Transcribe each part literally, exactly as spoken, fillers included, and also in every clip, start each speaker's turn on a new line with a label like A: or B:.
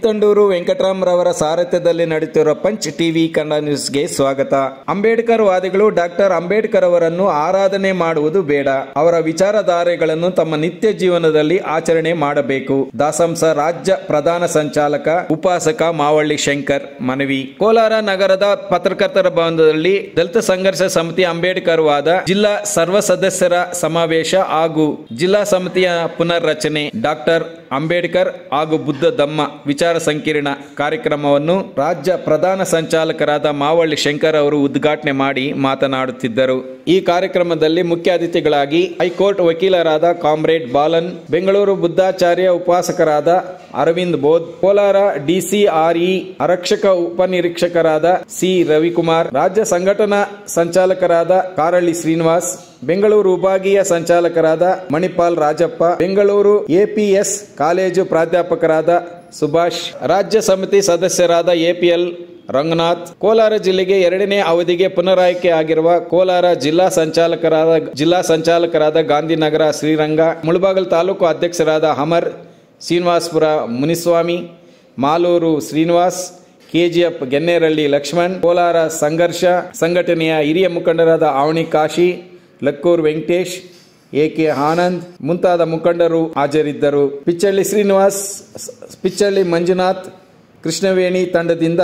A: ಕಿತ್ತಂಡೂರು ವೆಂಕಟರಾಮರವರ ಸಾರಥ್ಯದಲ್ಲಿ ನಡೆಯುತ್ತಿರುವ punch TV Kannada ನ್ಯೂಸ್ಗೆ ಸ್ವಾಗತ. ಅಂಬೇಡ್ಕರ್ ವಾದಿಗಳು ಡಾಕ್ಟರ್ ಅಂಬೇಡ್ಕರ್ ಅವರನ್ನು ಆರಾಧನೆ ಮಾಡುವುದು ಬೇಡ, ಅವರ ವಿಚಾರಧಾರೆಗಳನ್ನು ತಮ್ಮ ನಿತ್ಯ ಜೀವನದಲ್ಲಿ ಆಚರಣೆ ಮಾಡಬೇಕು. ದಾಸಂಸ ರಾಜ್ಯ ಪ್ರಧಾನ ಸಂಚಾಲಕ ಉಪಾಸಕ ಮಾವಳ್ಳಿ ಶಂಕರ್ ಮನವಿ. ಕೋಲಾರ ನಗರದ ಪತ್ರಕರ್ತರ ಭವನದಲ್ಲಿ ದಲಿತ ಸಂಘರ್ಷ ಸಮಿತಿ ಅಂಬೇಡ್ಕರ್ ವಾದ ಜಿಲ್ಲಾ ಸರ್ವ ಸದಸ್ಯರ ಸಮಾವೇಶ ಹಾಗೂ ಜಿಲ್ಲಾ ಸಮಿತಿಯ ಪುನರ್ರಚನೆ ಡಾಕ್ಟರ್ ಅಂಬೇಡ್ಕರ್ ಹಾಗೂ ಬುದ್ಧ ಧಮ್ಮ ವಿಚಾರ ಸಂಕಿರಣ ಕಾರ್ಯಕ್ರಮವನ್ನು ರಾಜ್ಯ ಪ್ರಧಾನ ಸಂಚಾಲಕರಾದ ಮಾವಳ್ಳಿ ಶಂಕರ್ ಅವರು ಉದ್ಘಾಟನೆ ಮಾಡಿ ಮಾತನಾಡುತ್ತಿದ್ದರು. ಈ ಕಾರ್ಯಕ್ರಮದಲ್ಲಿ ಮುಖ್ಯ ಅತಿಥಿಗಳಾಗಿ ಹೈಕೋರ್ಟ್ ವಕೀಲರಾದ ಕಾಮ್ರೇಡ್ ಬಾಲನ್, ಬೆಂಗಳೂರು ಬುದ್ಧಾಚಾರ್ಯ ಉಪಾಸಕರಾದ ಅರವಿಂದ್ ಬೋಧ್, ಕೋಲಾರ ಡಿಸಿಆರ್ಇ ಆರಕ್ಷಕ ಉಪನಿರೀಕ್ಷಕರಾದ ಸಿ ರವಿಕುಮಾರ್, ರಾಜ್ಯ ಸಂಘಟನಾ ಸಂಚಾಲಕರಾದ ಕಾರಳ್ಳಿ ಶ್ರೀನಿವಾಸ್, ಬೆಂಗಳೂರು ವಿಭಾಗೀಯ ಸಂಚಾಲಕರಾದ ಮಣಿಪಾಲ್ ರಾಜಪ್ಪ, ಬೆಂಗಳೂರು ಎಪಿಎಸ್ ಕಾಲೇಜು ಪ್ರಾಧ್ಯಾಪಕರಾದ ಸುಭಾಷ್, ರಾಜ್ಯ ಸಮಿತಿ ಸದಸ್ಯರಾದ ಎಪಿಎಲ್ ರಂಗನಾಥ್, ಕೋಲಾರ ಜಿಲ್ಲೆಗೆ ಎರಡನೇ ಅವಧಿಗೆ ಪುನರಾಯ್ಕೆ ಆಗಿರುವ ಕೋಲಾರ ಜಿಲ್ಲಾ ಸಂಚಾಲಕರಾದ ಜಿಲ್ಲಾ ಸಂಚಾಲಕರಾದ ಗಾಂಧಿನಗರ ಶ್ರೀರಂಗ, ಮುಳಬಾಗಿಲು ತಾಲೂಕು ಅಧ್ಯಕ್ಷರಾದ ಅಮರ್, ಶ್ರೀನಿವಾಸಪುರ ಮುನಿಸ್ವಾಮಿ, ಮಾಲೂರು ಶ್ರೀನಿವಾಸ್, ಕೆಜಿಎಫ್ ಗೆನ್ನೇರಳ್ಳಿ ಲಕ್ಷ್ಮಣ್, ಕೋಲಾರ ಸಂಘರ್ಷ ಸಂಘಟನೆಯ ಹಿರಿಯ ಮುಖಂಡರಾದ ಆವಣಿ ಕಾಶಿ, ಲಕ್ಕೂರ್ ವೆಂಕಟೇಶ್, ಎಕೆ ಆನಂದ್ ಮುಂತಾದ ಮುಖಂಡರು ಹಾಜರಿದ್ದರು. ಪಿಚ್ಚಳ್ಳಿ ಶ್ರೀನಿವಾಸ್, ಪಿಚ್ಚಳ್ಳಿ ಮಂಜುನಾಥ್, ಕೃಷ್ಣವೇಣಿ ತಂಡದಿಂದ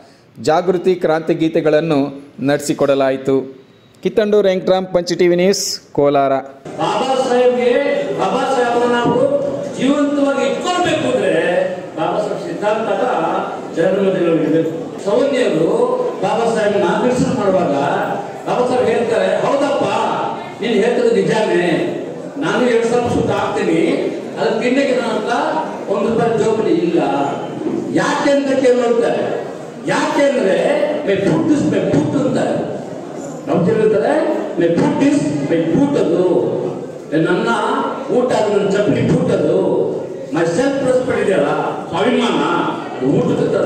A: ಜಾಗೃತಿ ಕ್ರಾಂತಿ ಗೀತೆಗಳನ್ನು ನಡೆಸಿಕೊಡಲಾಯಿತು. Kittandur Venkataram, punch TV news, Kolar.
B: Baba ಸಾಹೇಬ್ಗೆ ಬಾಬಾ ಸಾಹೇಬ್ ನಾವು ಜೀವಂತವಾಗಿ ಇಟ್ಕೊಳ್ಬೇಕು ಅಂದ್ರೆ ಬಾಬಾ ಸಾಹೇಬ್ ಸಿದ್ಧಾಂತದ ಜನರಲ್ಲಿರಬೇಕು. ಸೌನ್ಯರು ಬಾಬಾ ಸಾಹೇಬ್ ನಾಮಿನೇಷನ್ ಮಾಡುವಾಗ ಬಾಬಾ ಸಾಹೇಬ್ ಹೇಳ್ತಾರೆ, ಹೌದಪ್ಪ ನೀನು ಹೇಳ್ತದೆ ನಿಜಾನೇ, ನಾನು ಎರಡು ಸಾವಿರ ಸುತ್ತ ಆಗ್ತೀನಿ, ಅದು ತಿನ್ನಕ್ಕೆ ಅಂತ ಒಂದು ರೂಪಾಯಿ ಜೋಬಲಿ ಇಲ್ಲ. ಯಾಕೆ ಅಂತ ಕೇಳ್ತಾರೆ. ಯಾಕೆ ಅಂದ್ರೆ my food is my food ಅಂತಾರೆ. ನಾವು ಹೇಳ್ತಾರೆ my food is my food, ಅದು ನನ್ನ ಊಟ, ಅದು ನನ್ನ ಚಪ್ಪಲಿ ಫುಡ್, ಅದು ಮೈ ಸೆಲ್ಫ್ ರೆಸ್ಪೆಕ್ಟ್ ಇದೆಯಲ್ಲ, ಸ್ವಾಭಿಮಾನ, ಊಟದ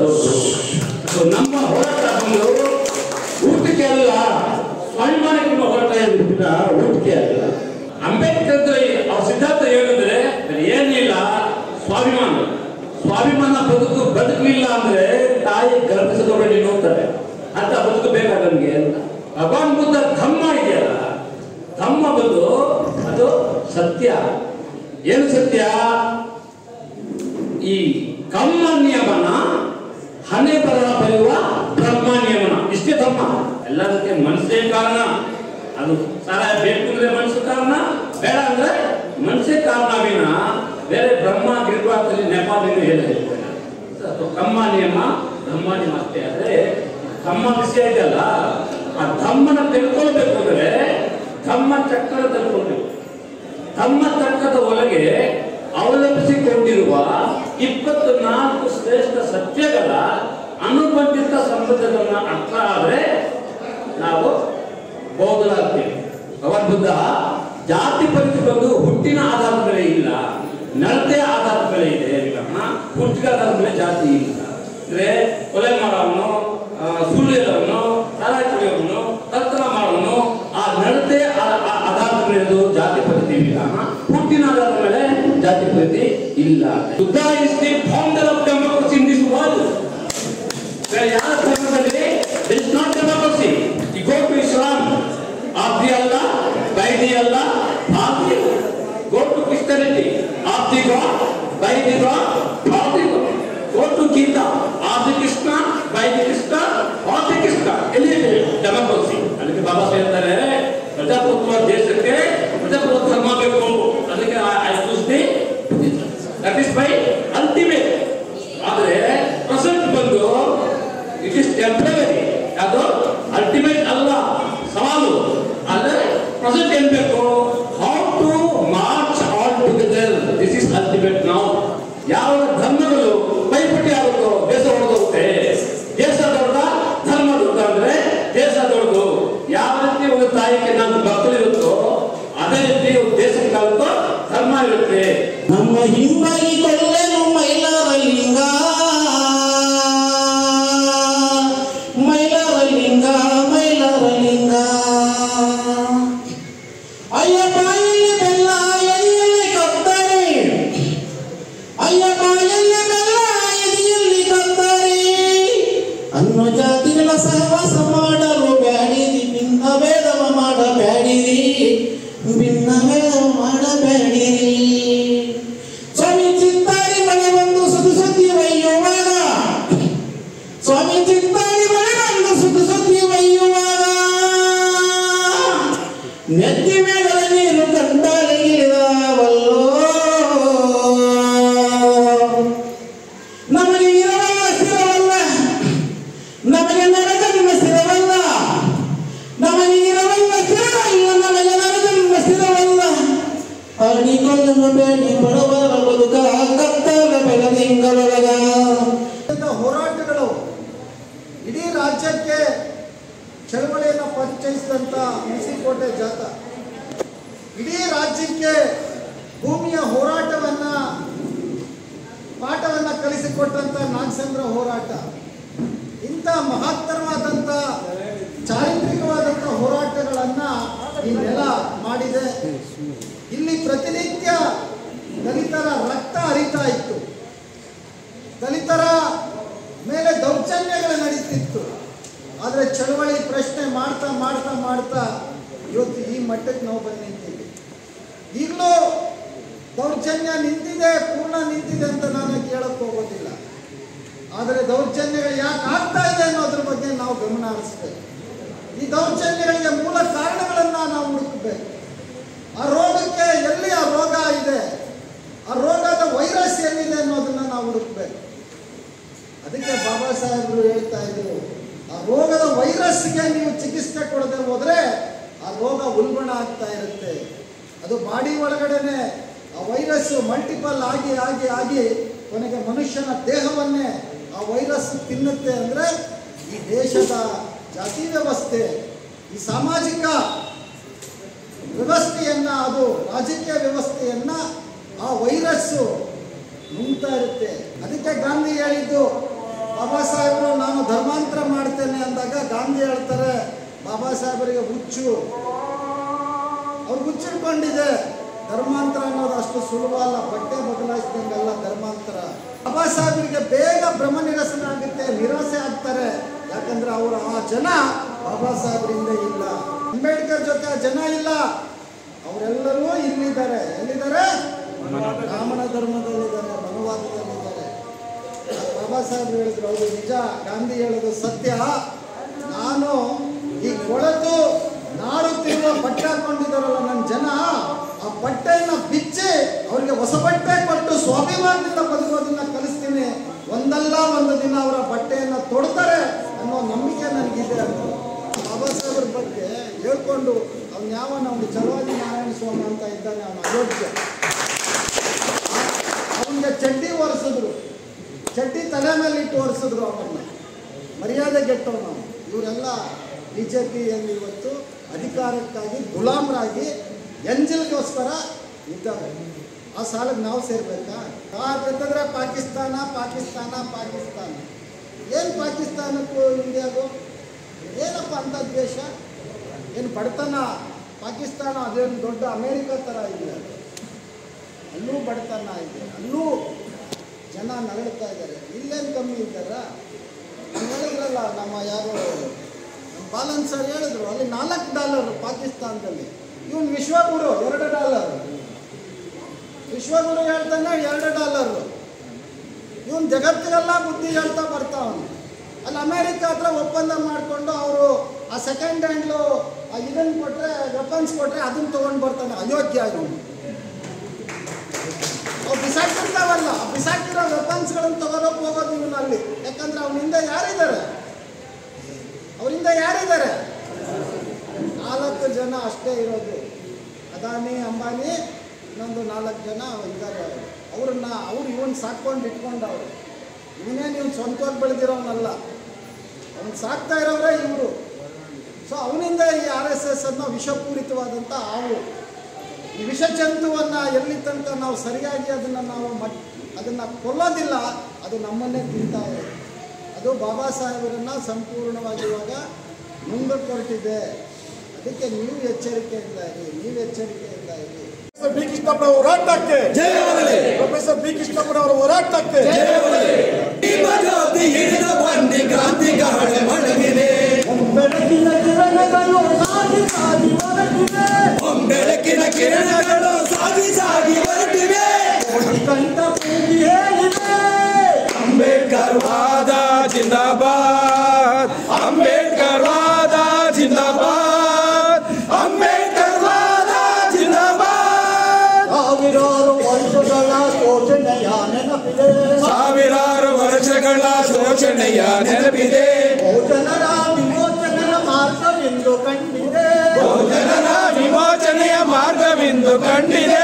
B: ನಮ್ಮ ಹೋರಾಟ ಬಂದು ಊಟಕ್ಕೆ ಅಲ್ಲ, ಸ್ವಾಭಿಮಾನಕ್ಕೆ ಹೋರಾಟ ಇರ್ಬಿಟ್ಟ, ಊಟಕ್ಕೆ ಅಲ್ಲ. ಅಂಬೇಡ್ಕರ್ ಅವ್ರ ಸಿದ್ಧಾಂತ ಹೇಳಿದ್ರೆ ಏನಿಲ್ಲ, ಸ್ವಾಭಿಮಾನ. ಸ್ವಾಭಿಮಾನ ಬದುಕು ಬದುಕಲಿಲ್ಲ ಅಂದ್ರೆ ತಾಯಿ ಗರ್ಭಿಸದೊಳಗೆ ನೋಡ್ತಾರೆ ಅಂತ ಬದುಕು ಬೇಕಾದ ನಮ್ಗೆ ಅಂತ. ಭಗವಾನ್ ಬುದ್ಧ ಧಮ್ಮ ಇದೆಯಲ್ಲ, ಧಮ್ಮ ಬಂದು ಅದು ಸತ್ಯ. ಏನು ಸತ್ಯ? ಈ ಕಮ್ಮ ನಿಯಮನ ಹಣೆ ಬರಹ ಬರೆಯುವ ಬ್ರಹ್ಮ ನಿಯಮನ, ಇಷ್ಟೇ ಧಮ್ಮ. ಎಲ್ಲದಕ್ಕೆ ಮನಸ್ಸೇ ಕಾರಣ. ಅದು ಸಹಾಯ ಬೇಕು ಅಂದ್ರೆ ಮನಸ್ಸು ಕಾರಣ, ಬೇಡ ಅಂದ್ರೆ ಮನಸ್ಸೇ ಕಾರಣ ವಿನ ಬೇರೆ ಬ್ರಹ್ಮ ಗಿರ್ವಾದಲ್ಲಿ ನೆಪಾದಲ್ಲಿ ಹೇಳಿದೆ. ಕಮ್ಮ ನಿಯಮ ಧಮ್ಮ ನಿಯಮ ಅಷ್ಟೇ. ಆದ್ರೆ ಧಮ್ಮ ವಿಷಯ ಇದೆಯಲ್ಲ, ಆ ಧಮ್ಮನ ತಿಳ್ಕೊಳ್ಬೇಕು ಅಂದ್ರೆ ಧಮ್ಮ ಚಕ್ರ ತಿಳ್ಕೊಳ್ಬೇಕು. ಧಮ್ಮ ಚಕ್ರದ ಒಳಗೆ ಅವಲಂಬಿಸಿಕೊಂಡಿರುವ ಇಪ್ಪತ್ತು ನಾಲ್ಕು ಶ್ರೇಷ್ಠ ಸತ್ಯಗಳ ಅನುಬಂಧಿತ ಸಂಬಂಧಗಳನ್ನ ಅರ್ಥ ಆದ್ರೆ ನಾವು ಬೌದ್ಧರಾಗ್ತೀವಿ. ಭಗವಾನ್ ಬುದ್ಧ ಜಾತಿ ಪರಿಚಯ ಬಂದು ಹುಟ್ಟಿನ ಆಧಾರದ ಮೇಲೆ ಇಲ್ಲ, ನಡತೆ ಆಧಾರದ ಮೇಲೆ ಇದೆ. ಹುಟ್ಟಿನ ಆಧಾರದ ಮೇಲೆ ಜಾತಿ ಇಲ್ಲ. ಅಂದ್ರೆ ಕೊಲೆ ಮಾಡೋನು, ಸುಳ್ಳು ಹೇಳೋನು, ಸಾರಾಯಿ ಕುಡಿಯೋನು, ಕರ್ತನ ಮಾಡೋನು, ಆ ನಡತೆ ಆಧಾರದ ಮೇಲೆ ಜಾತಿ ಪದ್ಧತಿ ಇಲ್ಲ. ಹುಟ್ಟಿನ ಆಧಾರದ ಮೇಲೆ ಜಾತಿ ಪದ್ಧತಿ ಇಲ್ಲ. Buddha is the founder of democracy in this world. ಯಾರ ಧರ್ಮದಲ್ಲಿ there is not democracy. You go to Islam, of the Allah, by the Allah, of the Allah. Go to Christianity, of the God, by the God, of the God. Go to Gita, of the Krishna, by the Krishna, of the Krishna. ಇಲ್ಲಿ democracy. ಅದಕ್ಕೆ ಬಾಬಾ ಸಾಹೇಬ್ ಹೇಳ್ತಾರೆ, ಪ್ರಜಾಪ್ರಭುತ್ವ ದೇಶಕ್ಕೆ ಪ್ರಜಾಪ್ರಭುತ್ವ ಧರ್ಮ ಬೇಕು. ಅದಕ್ಕೆ I choose the that is by ultimate. ಆದ್ರೆ ಪ್ರೆಸೆಂಟ್ ಬಂದು ಇಟ್ ಇಸ್ ಟೆಂಪರರಿ, ಅದು ಅಲ್ಟಿಮೇಟ್ ಅಲ್ಲ. ಸವಾಲು ಅಂದ್ರೆ ಪ್ರೆಸೆಂಟ್ ಏನ್ ಬೇಕು, how to march all together, this is ultimate now. ಯಾವ ಧರ್ಮಗಳು ಪೈಪೋಟಿ ಆಗುತ್ತೋ ದೇಶ ಹೊಡೆದೋಗುತ್ತೆ. ದೇಶ ದೊಡ್ಡ, ಧರ್ಮ ದೊಡ್ಡ ಅಂದ್ರೆ ದೇಶ ದೊಡ್ಡದು. ಯಾವ ರೀತಿ ಒಂದು ತಾಯಿಗೆ ನಮ್ಮ ಮಕ್ಕಳಿರುತ್ತೋ ಅದೇ ರೀತಿ ಒಂದು ದೇಶಕ್ಕೆ ಆಗುತ್ತೋ ಧರ್ಮ ಇರುತ್ತೆ.
C: ನಮ್ಮ ಹಿಂಬಾಗಿ ಕೊಳ್ಳೆನು ಮೈಲಾರಲಿಂಗ, ಮೈಲಾರಲಿಂಗ, ಮೈಲಾರಲಿಂಗ. ಭಿನ್ನಮೇಳ ಮಾಡಬೇಡಿ. ಸ್ವಾಮಿ ಚಿತ್ತಾರಿ ಮನೆ ಬಂದು ಸುದ್ದು ಸುದ್ದಿ ಒಯ್ಯುವಾಗ, ಸ್ವಾಮಿ ಚಿತ್ತಾರಿ ಮನೆ ಬಂದು ಸುದ್ದು ಸುದ್ದಿ ಒಯ್ಯುವಾಗ ನೆತ್ತಿ ಮೇಲೆ ನೀರು ಕಂಡಾರೆ ಇಳಿದವಲ್ಲೋ. ನಮಗೆ ಇರವಲ್ಲ ಸ್ಥಿರವಲ್ಲ, ನಮಗೆ ನರಜನ್ಮ ಸ್ಥಿರವಲ್ಲ, ನಮಗೆ ಇರವಲ್ಲ ಸ್ಥಿರವಲ್ಲ, ನಮಗೆ ನರಜನ್ಮ ಸ್ಥಿರವಲ್ಲ. ಅಡಿಕೊಳ್ಳಲು ಬೇಡಿ ಬಡವರ ಬದುಕ ಕತ್ತಲ ಬೆಳದಿಂಗಳೊಳಗ.
D: ಹೋರಾಟಗಳು ಇಡೀ ರಾಜ್ಯಕ್ಕೆ ಚಳವಳಿಯನ್ನು ಪರಿಚಯಿಸಿದಂಥ ಹುಣಸಿಕೋಟೆ ಜಾಥಾ, ಇಡೀ ರಾಜ್ಯಕ್ಕೆ ಭೂಮಿಯ ಹೋರಾಟವನ್ನ ಪಾಠವನ್ನ ಕಲಿಸಿಕೊಟ್ಟಂತ ನಾಗಸಂದ್ರ ಹೋರಾಟ, ಇಂಥ ಮಹತ್ತರವಾದಂಥ ಚಾರಿತ್ರಿಕವಾದಂಥ ಹೋರಾಟಗಳನ್ನ ಈ ನೆಲ ಮಾಡಿದೆ. ಇಲ್ಲಿ ಪ್ರತಿನಿತ್ಯ ದಲಿತರ ರಕ್ತ ಹರಿತಾ ಇತ್ತು, ದಲಿತರ ಮೇಲೆ ದೌರ್ಜನ್ಯಗಳು ನಡೀತಿತ್ತು. ಆದರೆ ಚಳವಳಿ ಪ್ರಶ್ನೆ ಮಾಡ್ತಾ ಮಾಡ್ತಾ ಮಾಡ್ತಾ ಇವತ್ತು ಈ ಮಟ್ಟಕ್ಕೆ ನಾವು ಬಂದು ನಿಂತಿದ್ದೀವಿ. ಈಗಲೂ ದೌರ್ಜನ್ಯ ನಿಂತಿದೆ, ಪೂರ್ಣ ನಿಂತಿದೆ ಅಂತ ನಾನು ಕೇಳಕ್ಕೆ ಹೋಗೋದಿಲ್ಲ. ಆದರೆ ದೌರ್ಜನ್ಯಗಳು ಯಾಕೆ ಆಗ್ತಾ ಇದೆ ಅನ್ನೋದ್ರ ಬಗ್ಗೆ ನಾವು ಗಮನ ಹರಿಸ್ಬೇಕು. ಈ ದೌರ್ಜನ್ಯಗಳಿಗೆ ಮೂಲ ಕಾರಣಗಳನ್ನ ನಾವು ಹುಡುಕಬೇಕು. ಆ ರೋಗಕ್ಕೆ ಎಲ್ಲಿ ಆ ರೋಗ ಇದೆ, ಆ ರೋಗದ ವೈರಸ್ ಎಲ್ಲಿದೆ ಅನ್ನೋದನ್ನ ನಾವು ಹುಡುಕಬೇಕು. ಅದಕ್ಕೆ ಬಾಬಾ ಸಾಹೇಬರು ಹೇಳ್ತಾ ಇದ್ರು, ಆ ರೋಗದ ವೈರಸ್ಗೆ ನೀವು ಚಿಕಿತ್ಸೆ ಕೊಡದೆ ಹೋದ್ರೆ ಆ ರೋಗ ಉಲ್ಬಣ ಆಗ್ತಾ ಇರುತ್ತೆ. ಅದು ಬಾಡಿ ಒಳಗಡೆನೆ ಆ ವೈರಸ್ ಮಲ್ಟಿಪಲ್ ಆಗಿ ಆಗಿ ಆಗಿ ಕೊನೆಗೆ ಮನುಷ್ಯನ ದೇಹವನ್ನೇ ಆ ವೈರಸ್ ತಿನ್ನುತ್ತೆ. ಅಂದರೆ ಈ ದೇಶದ ಜಾತಿ ವ್ಯವಸ್ಥೆ, ಈ ಸಾಮಾಜಿಕ ವ್ಯವಸ್ಥೆಯನ್ನ, ಅದು ರಾಜಕೀಯ ವ್ಯವಸ್ಥೆಯನ್ನ ಆ ವೈರಸ್ಸು ನುಂಗ್ತಾ ಇರುತ್ತೆ. ಅದಕ್ಕೆ ಗಾಂಧಿ ಹೇಳಿದ್ದು, ಬಾಬಾ ಸಾಹೇಬರು ನಾನು ಧರ್ಮಾಂತರ ಮಾಡ್ತೇನೆ ಅಂದಾಗ ಗಾಂಧಿ ಹೇಳ್ತಾರೆ, ಬಾಬಾ ಸಾಹೇಬರಿಗೆ ಹುಚ್ಚು, ಅವ್ರು ಹುಚ್ಚಿಡ್ಕೊಂಡಿದೆ. ಧರ್ಮಾಂತರ ಅನ್ನೋದು ಅಷ್ಟು ಸುಲಭ ಅಲ್ಲ, ಬಟ್ಟೆ ಬದಲಾಯಿಸಿದಂಗಲ್ಲ ಧರ್ಮಾಂತರ. ಬಾಬಾ ಸಾಹೇಬರಿಗೆ ಬೇಗ ಭ್ರಮ ನಿರಸನ ಆಗುತ್ತೆ, ನಿರಾಸೆ ಆಗ್ತಾರೆ. ಯಾಕಂದ್ರೆ ಅವರು ಆ ಜನ ಬಾಬಾ ಸಾಹೇಬರಿಂದ ಇಲ್ಲ. ಅಂಬೇಡ್ಕರ್ ಜೊತೆ ಆ ಜನ ಇಲ್ಲ, ಅವರೆಲ್ಲರೂ ಇಲ್ಲಿದ್ದಾರೆ. ಎಲ್ಲಿದ್ದಾರೆ? ಬ್ರಾಹ್ಮಣ ಧರ್ಮದಲ್ಲಿದ್ದಾರೆ, ಮನುವಾದದಲ್ಲಿದ್ದಾರೆ. ಬಾಬಾ ಸಾಹೇಬ್ ಹೇಳಿದ್ರು, ಹೌದು ನಿಜ, ಗಾಂಧಿ ಹೇಳೋದು ಸತ್ಯ. ನಾನು ಈ ಕೊಳೆತು ನಾಡುತ್ತಿರುವ ಬಟ್ಟೆ ಹಾಕೊಂಡಿದ್ದಾರಲ್ಲ ನನ್ನ ಜನ, ಆ ಬಟ್ಟೆಯನ್ನ ಬಿಚ್ಚಿ ಅವರಿಗೆ ಹೊಸ ಬಟ್ಟೆ ಕೊಟ್ಟು ಸ್ವಾಭಿಮಾನದಿಂದ ಬದುಕೋದನ್ನ ಕಲಿಸ್ತೀನಿ. ಒಂದಲ್ಲ ಒಂದು ದಿನ ಅವರ ಬಟ್ಟೆಯನ್ನ ತೊಡ್ತಾರೆ ಅನ್ನೋ ನಂಬಿಕೆ ನನಗಿದೆ ಅಂತ ಬಾಬಾ ಸಾಹೇಬ್ರ ಬಗ್ಗೆ ಹೇಳ್ಕೊಂಡು ಅವ್ನು ಯಾವನ ಅವನು ಚಲವಾದಿ ನಾರಾಯಣ ಸ್ವಾಮಿ ಅಂತ ಇದ್ದಾನೆ, ಅವನ ಅಯೋಗ್ಯ. ಅವನಿಗೆ ಚಡ್ಡಿ ಒರೆಸಿದ್ರು, ಚಡ್ಡಿ ತಲೆ ಮೇಲೆ ಇಟ್ಟು ಒರೆಸಿದ್ರು ಅವನ್ನ. ಮರ್ಯಾದೆ ಗೆಟ್ಟವನು ನಾವು. ಇವರೆಲ್ಲ ಬಿ ಜೆ ಪಿಯಲ್ಲಿ ಇವತ್ತು ಅಧಿಕಾರಕ್ಕಾಗಿ ಗುಲಾಮರಾಗಿ ಎಂಜಲ್ಗೋಸ್ಕರ ಇದ್ದಾರೆ. ಆ ಸಾಲಕ್ಕೆ ನಾವು ಸೇರ್ಬೇಕಾ? ಯಾಕಂತಂದ್ರೆ ಪಾಕಿಸ್ತಾನ ಪಾಕಿಸ್ತಾನ ಪಾಕಿಸ್ತಾನ. ಏನು ಪಾಕಿಸ್ತಾನಕ್ಕೂ ಇಂಡಿಯಾಗೂ ಏನಪ್ಪ ಅಂತ ದ್ವೇಷ? ಏನು ಬಡತನ? ಪಾಕಿಸ್ತಾನ ಅದೇನು ದೊಡ್ಡ ಅಮೇರಿಕಾ ಥರ ಇಲ್ಲ, ಅಲ್ಲೂ ಬಡತನ ಇದೆ, ಅಲ್ಲೂ ಜನ ನರಳುತ್ತಾ ಇದ್ದಾರೆ. ಇಲ್ಲೇನು ಕಮ್ಮಿ ಇದ್ದಾರ? ಹೇಳಿದ್ರಲ್ಲ ನಮ್ಮ ಯಾರು ಬಾಲನ್ ಸರ್ ಹೇಳಿದ್ರು, ಅಲ್ಲಿ ನಾಲ್ಕು ಡಾಲರ್ ಪಾಕಿಸ್ತಾನದಲ್ಲಿ. ಇವನು ವಿಶ್ವಗುರು ಎರಡು ಡಾಲರ್, ವಿಶ್ವಗುರು ಹೇಳ್ತಾನೆ ಎರಡು ಡಾಲರು. ಇವನು ಜಗತ್ತಿಗೆಲ್ಲ ಬುದ್ಧಿ ಹೇಳ್ತಾ ಬರ್ತಾವನು. ಅಲ್ಲಿ ಅಮೇರಿಕ ಹತ್ರ ಒಪ್ಪಂದ ಮಾಡಿಕೊಂಡು ಅವರು ಆ ಸೆಕೆಂಡ್ ಹ್ಯಾಂಡ್ಲು ಇದನ್ನು ಕೊಟ್ಟರೆ, ವೆಪನ್ಸ್ ಕೊಟ್ಟರೆ ಅದನ್ನು ತೊಗೊಂಡು ಬರ್ತಾನೆ. ಅಯೋಗ್ಯ ಇವನು. ಅವ್ರು ಬಿಸಾಕಿರ್ತಾವಲ್ಲ, ಬಿಸಾಕಿರೋ ವೆಪನ್ಸ್ಗಳನ್ನು ತಗೋರೋಕೆ ಹೋಗೋದು ಇವನು ಅಲ್ಲಿ. ಯಾಕಂದ್ರೆ ಅವನಿಂದ ಯಾರಿದ್ದಾರೆ? ಅವರಿಂದ ಯಾರಿದ್ದಾರೆ? ನಾಲ್ಕು ಜನ ಅಷ್ಟೇ ಇರೋದು. ಅದಾನಿ, ಅಂಬಾನಿ, ಇನ್ನೊಂದು ನಾಲ್ಕು ಜನ ಇದ್ದಾರೆ. ಅವ್ರನ್ನ ಅವ್ರು ಇವನ್ ಸಾಕೊಂಡು ಇಟ್ಕೊಂಡವ್ರು. ಇವನೇನು ಇವನು ಸ್ವಂತವಾಗಿ ಬೆಳೆದಿರೋನಲ್ಲ, ಅವನು ಸಾಕ್ತಾ ಇರೋರೇ ಇವರು. ಸೊ ಅವನಿಂದ ಈ ಆರ್ ಎಸ್ ಎಸ್ ಅನ್ನೋ ವಿಷಪೂರಿತವಾದಂಥ ಹಾವು, ಈ ವಿಷ ಜಂತುವನ್ನು ಎಲ್ಲಿ ತನಕ ನಾವು ಸರಿಯಾಗಿ ಅದನ್ನು ನಾವು ಮಟ್ ಅದನ್ನು ಕೊಲ್ಲೋದಿಲ್ಲ, ಅದು ನಮ್ಮನ್ನೇ ತಿಂತಾ ಇದೆ. ಅದು ಬಾಬಾ ಸಾಹೇಬರನ್ನು ಸಂಪೂರ್ಣವಾಗಿ ಇವಾಗ ನುಂಗಕ್ಕೆ ಹೊರಟಿದೆ. ಅದಕ್ಕೆ ನೀವು ಎಚ್ಚರಿಕೆಯಿಂದ ಇರಿ, ನೀವು ಎಚ್ಚರಿಕೆಯಿಂದ ಇರಿ.
E: ಬಿ ಕೃಷ್ಣಪ್ಪನವರ ಹೋರಾಟಕ್ಕೆ ಜಯವಾಗಲಿ. ಪ್ರೊಫೆಸರ್ ಬಿ ಕೃಷ್ಣಪ್ಪನವರ ಹೋರಾಟಕ್ಕೆ ಜಯವಾಗಲಿ.
C: ಬೆಳಕಿನ ಕಿರಣಗಳು ಸಾಗಿ ಸಾಗಿ ಹೊರಟಿವೆ,
E: ಬೆಳಕಿನ
A: ಗಾಂಧಿಯ ನೆನಪಿದೆ,
D: ಬಹುಜನರ ವಿಮೋಚನೆಯ ಮಾರ್ಗವೆಂದು ಕಂಡಿದೆ,
A: ಬಹುಜನರ ವಿಮೋಚನೆಯ ಮಾರ್ಗವೆಂದು ಕಂಡಿದೆ.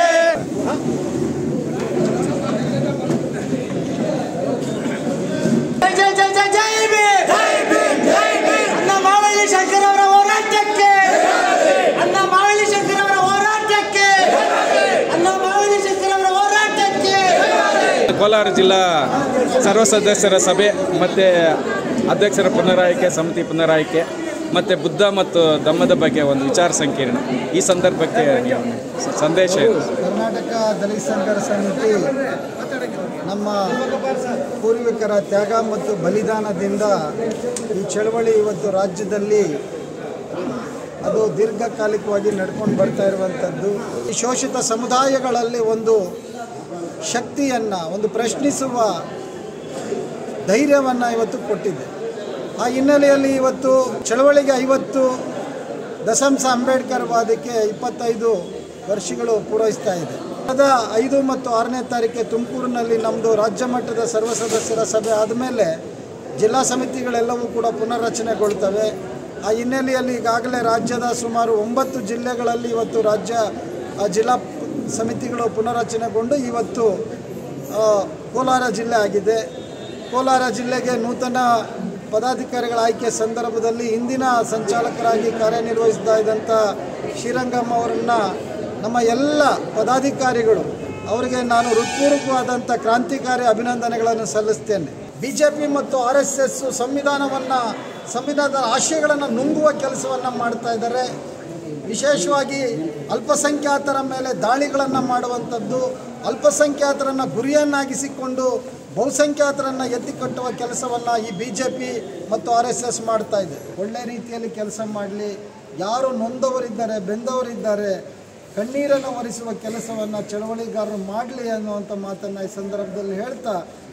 C: ಜೈ ಜೈ ಜೈ ಜೈ ಭೀಮ್, ಅಣ್ಣ ಮಾವಳ್ಳಿ ಶಂಕರ್ ಅವರ ಹೋರಾಟಕ್ಕೆ, ಅಣ್ಣ ಮಾವಳ್ಳಿ ಶಂಕರ್ ಅವರ ಹೋರಾಟಕ್ಕೆ, ಅಣ್ಣ ಮಾವಳ್ಳಿ ಶಂಕರ್ ಅವರ ಹೋರಾಟಕ್ಕೆ.
A: ಕೋಲಾರ ಜಿಲ್ಲಾ ಸರ್ವ ಸದಸ್ಯರ ಸಭೆ ಮತ್ತು ಅಧ್ಯಕ್ಷರ ಪುನರಾಯ್ಕೆ ಸಮಿತಿ ಪುನರಾಯ್ಕೆ ಮತ್ತು ಬುದ್ಧ ಮತ್ತು ಧಮ್ಮದ ಬಗ್ಗೆ ಒಂದು ವಿಚಾರ ಸಂಕಿರಣ, ಈ ಸಂದರ್ಭಕ್ಕೆ ನೀವು ಸಂದೇಶ ಏನು?
D: ಕರ್ನಾಟಕ ದಲಿತ ಸಂಘರ್ಷ ಸಮಿತಿ ನಮ್ಮ ಪೂರ್ವಿಕರ ತ್ಯಾಗ ಮತ್ತು ಬಲಿದಾನದಿಂದ ಈ ಚಳವಳಿ ಇವತ್ತು ರಾಜ್ಯದಲ್ಲಿ ಅದು ದೀರ್ಘಕಾಲಿಕವಾಗಿ ನಡ್ಕೊಂಡು ಬರ್ತಾ ಇರುವಂಥದ್ದು. ಈ ಶೋಷಿತ ಸಮುದಾಯಗಳಲ್ಲಿ ಒಂದು ಶಕ್ತಿಯನ್ನು, ಒಂದು ಪ್ರಶ್ನಿಸುವ ಧೈರ್ಯವನ್ನು ಇವತ್ತು ಕೊಟ್ಟಿದೆ. ಆ ಹಿನ್ನೆಲೆಯಲ್ಲಿ ಇವತ್ತು ಚಳವಳಿಗೆ ಐವತ್ತು ದಶಾಂಶ ಅಂಬೇಡ್ಕರ್ ವಾದಕ್ಕೆ ಇಪ್ಪತ್ತೈದು ವರ್ಷಗಳು ಪೂರೈಸ್ತಾ ಇದೆ. ಕಳೆದ ಐದು ಮತ್ತು ಆರನೇ ತಾರೀಕೆ ತುಮಕೂರಿನಲ್ಲಿ ನಮ್ಮದು ರಾಜ್ಯ ಮಟ್ಟದ ಸರ್ವ ಸದಸ್ಯರ ಸಭೆ ಆದಮೇಲೆ ಜಿಲ್ಲಾ ಸಮಿತಿಗಳೆಲ್ಲವೂ ಕೂಡ ಪುನರ್ರಚನೆಗೊಳ್ತವೆ. ಆ ಹಿನ್ನೆಲೆಯಲ್ಲಿ ಈಗಾಗಲೇ ರಾಜ್ಯದ ಸುಮಾರು ಒಂಬತ್ತು ಜಿಲ್ಲೆಗಳಲ್ಲಿ ಇವತ್ತು ರಾಜ್ಯ ಜಿಲ್ಲಾ ಸಮಿತಿಗಳು ಪುನರ್ರಚನೆಗೊಂಡು ಇವತ್ತು ಕೋಲಾರ ಜಿಲ್ಲೆ ಆಗಿದೆ. ಕೋಲಾರ ಜಿಲ್ಲೆಗೆ ನೂತನ ಪದಾಧಿಕಾರಿಗಳ ಆಯ್ಕೆ ಸಂದರ್ಭದಲ್ಲಿ ಇಂದಿನ ಸಂಚಾಲಕರಾಗಿ ಕಾರ್ಯನಿರ್ವಹಿಸ್ತಾ ಇದ್ದಂಥ ಶ್ರೀರಂಗಮ್ಮ ಅವರನ್ನು ನಮ್ಮ ಎಲ್ಲ ಪದಾಧಿಕಾರಿಗಳು ಅವರಿಗೆ ನಾನು ಹೃತ್ಪೂರ್ವಕವಾದಂಥ ಕ್ರಾಂತಿಕಾರಿ ಅಭಿನಂದನೆಗಳನ್ನು ಸಲ್ಲಿಸ್ತೇನೆ. ಬಿ ಜೆ ಪಿ ಮತ್ತು ಆರ್ ಎಸ್ ಎಸ್ ಸಂವಿಧಾನವನ್ನು ಸಂವಿಧಾನದ ಆಶಯಗಳನ್ನು ನುಂಗುವ ಕೆಲಸವನ್ನು ಮಾಡ್ತಾ ಇದ್ದಾರೆ. ವಿಶೇಷವಾಗಿ ಅಲ್ಪಸಂಖ್ಯಾತರ ಮೇಲೆ ದಾಳಿಗಳನ್ನು ಮಾಡುವಂಥದ್ದು, ಅಲ್ಪಸಂಖ್ಯಾತರನ್ನು ಗುರಿಯನ್ನಾಗಿಸಿಕೊಂಡು ಬಹುಸಂಖ್ಯಾತರನ್ನು ಎತ್ತಿಕಟ್ಟುವ ಕೆಲಸವನ್ನು ಈ ಬಿ ಜೆ ಪಿ ಮತ್ತು ಆರ್ ಎಸ್ ಎಸ್ ಮಾಡ್ತಾ ಇದೆ. ಒಳ್ಳೆ ರೀತಿಯಲ್ಲಿ ಕೆಲಸ ಮಾಡಲಿ, ಯಾರು ನೊಂದವರಿದ್ದಾರೆ, ಬೆಂದವರಿದ್ದಾರೆ, ಕಣ್ಣೀರನ್ನು ಒರೆಸುವ ಕೆಲಸವನ್ನು ಚಳವಳಿಗಾರರು ಮಾಡಲಿ ಅನ್ನುವಂಥ ಮಾತನ್ನು ಈ ಸಂದರ್ಭದಲ್ಲಿ ಹೇಳ್ತಾ